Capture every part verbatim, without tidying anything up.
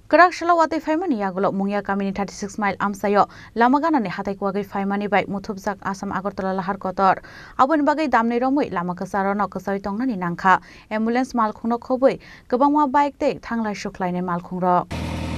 Kraksalo Watwi Phaimani Yakulo Mungiakami ni thirty-six mile Amchaio Lama GananiHathai Kuwagwi Phaimanibai Muthubjak AssamAgartala LaharKotor Aboni bagwi Damnwi Romwi Lama Kwcharo no Kwchawi Tongnani Nangkha ambulance Malkhungno Khobwi Kwvbangma bike te thanglai suklainai Malkhungno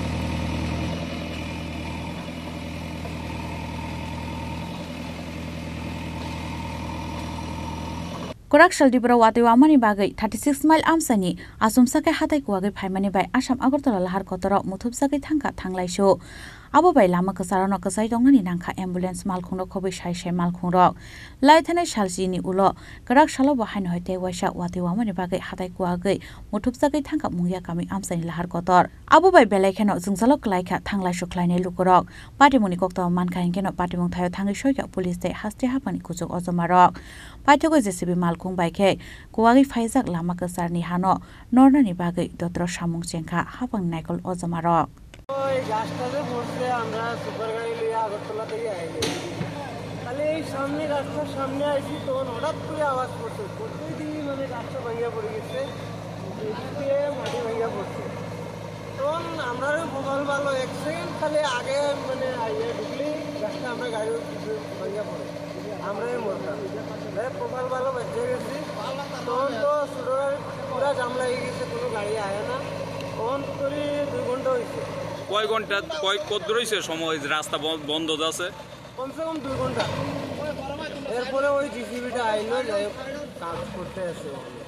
Kraksalo dibra Watwi amani bagwi thirty-six mile Amchaini asumsakai Hathai Kuwagwi Phaimanibai AssamAgartala LaharKotor Muthubjak thangka thanglaisu abo bai Lama Kwcharo no Kwchawi Tongnani Nangkha ambulance Malkhungno Khobwi sai sai Malkhungrok laithane salsini ulo Kraksalo bahaino hoite waisa Watwi amani bagwi Hathai Kuwagwi Muthubjak thangka Mungiakami Amchaini LaharKotor abo bai belaikeno jungzalo klaika thanglai suklainai lukurok patimuni kokta manka hingkeno patimung thayo thangi soika police te haste hapani kujuk ojomarok paithogo J C B Malkhung baikhe Kuwagwi phaijak Lama Kwcharni hano nornani bagwi dotro samung chengkha hapang naikol ojomarok ওই গাছটাতে পড়ছে আমরা super গাড়ি লিয়ে আগরতলা থেকে আইলি তাহলে এই সামনে রাস্তার সামনে আইছি তখন হঠাৎ করে আওয়াজ পড়ছে পড়তেই দিই মানে রাস্তা ভাঙিয়া পড়ে গেছে এদিকে মাটি ভাঙিয়া পড়ছে তখন আমরাও মোবাইল ভালো এক সেকেন্ড খালি আগে মানে আইয়া ঢুকলি রাস্তা আমরা গাড়ি ভাঙিয়া পড়ে আমরাই মরতাম মোবাইল ভালো বেঁচে গেছি তখন তো সুডোর পুরা জাম লাগিয়ে গেছে কোনো গাড়ি আয় না তখন করে দুই ঘন্টা হয়েছে কয় ঘন্টা কয় কত রয়েছে সময় রাস্তা বন্ধ আছে কমসে কম দুই ঘন্টা এরপরে ওই জিসিবিটা আইলো যাই কাজ করতে আসে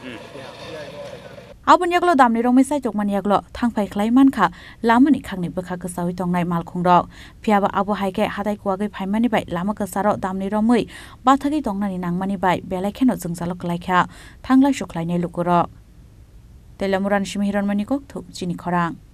Aboni Yakulo Damnwi Romwi sai jokmani Yakulo thangphai khlai mankha lamani khangni bwkha Kwchawi tongnai Malkhungrok phiaba abo haike Hathai Kuwagwi Phaimanibai Lama Kwcharo Damnwi Romwi bathagi tongnani nangmani bai belaikheno jungzalo klaikha thanglai suklainai lukurok Telamuran Shimihiron Manikok Thu Chini Khorang